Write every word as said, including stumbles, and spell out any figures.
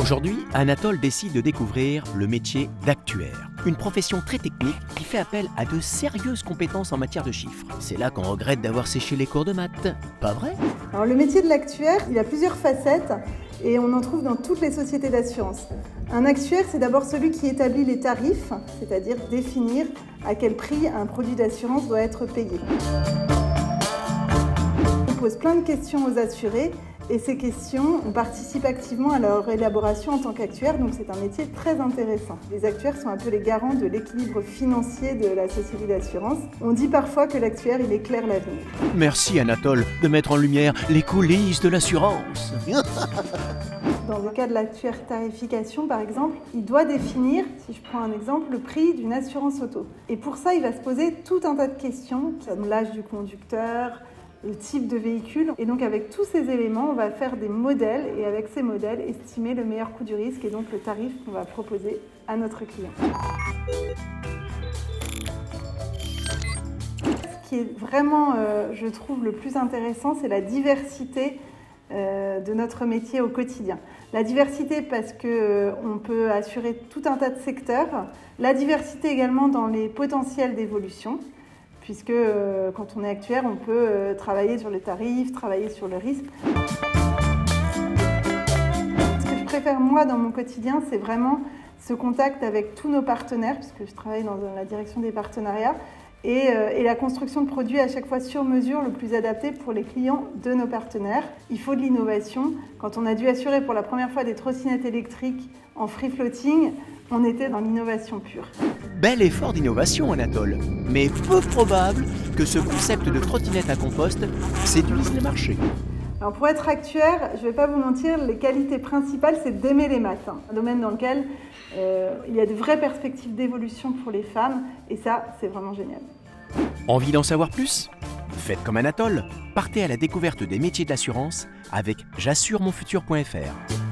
Aujourd'hui, Anatole décide de découvrir le métier d'actuaire. Une profession très technique qui fait appel à de sérieuses compétences en matière de chiffres. C'est là qu'on regrette d'avoir séché les cours de maths, pas vrai? Alors le métier de l'actuaire, il a plusieurs facettes et on en trouve dans toutes les sociétés d'assurance. Un actuaire, c'est d'abord celui qui établit les tarifs, c'est-à-dire définir à quel prix un produit d'assurance doit être payé. On pose plein de questions aux assurés et ces questions, on participe activement à leur élaboration en tant qu'actuaire, donc c'est un métier très intéressant. Les actuaires sont un peu les garants de l'équilibre financier de la société d'assurance. On dit parfois que l'actuaire, il éclaire l'avenir. Merci Anatole de mettre en lumière les coulisses de l'assurance. Dans le cas de l'actuaire tarification, par exemple, il doit définir, si je prends un exemple, le prix d'une assurance auto. Et pour ça, il va se poser tout un tas de questions, comme l'âge du conducteur, le type de véhicule. Et donc avec tous ces éléments, on va faire des modèles et avec ces modèles, estimer le meilleur coût du risque et donc le tarif qu'on va proposer à notre client. Ce qui est vraiment, euh, je trouve, le plus intéressant, c'est la diversité euh, de notre métier au quotidien. La diversité parce qu'on euh, peut assurer tout un tas de secteurs. La diversité également dans les potentiels d'évolution, puisque euh, quand on est actuaire, on peut euh, travailler sur les tarifs, travailler sur le risque. Ce que je préfère moi dans mon quotidien, c'est vraiment ce contact avec tous nos partenaires, puisque je travaille dans la direction des partenariats, et, euh, et la construction de produits à chaque fois sur mesure, le plus adapté pour les clients de nos partenaires. Il faut de l'innovation. Quand on a dû assurer pour la première fois des trottinettes électriques en free floating, on était dans l'innovation pure. Bel effort d'innovation, Anatole, mais peu probable que ce concept de trottinette à compost séduise les marchés. Alors pour être actuaire, je ne vais pas vous mentir, les qualités principales, c'est d'aimer les maths. Hein. Un domaine dans lequel euh, il y a de vraies perspectives d'évolution pour les femmes, et ça, c'est vraiment génial. Envie d'en savoir plus? Faites comme Anatole, partez à la découverte des métiers de l'assurance avec j'assure mon futur point F R.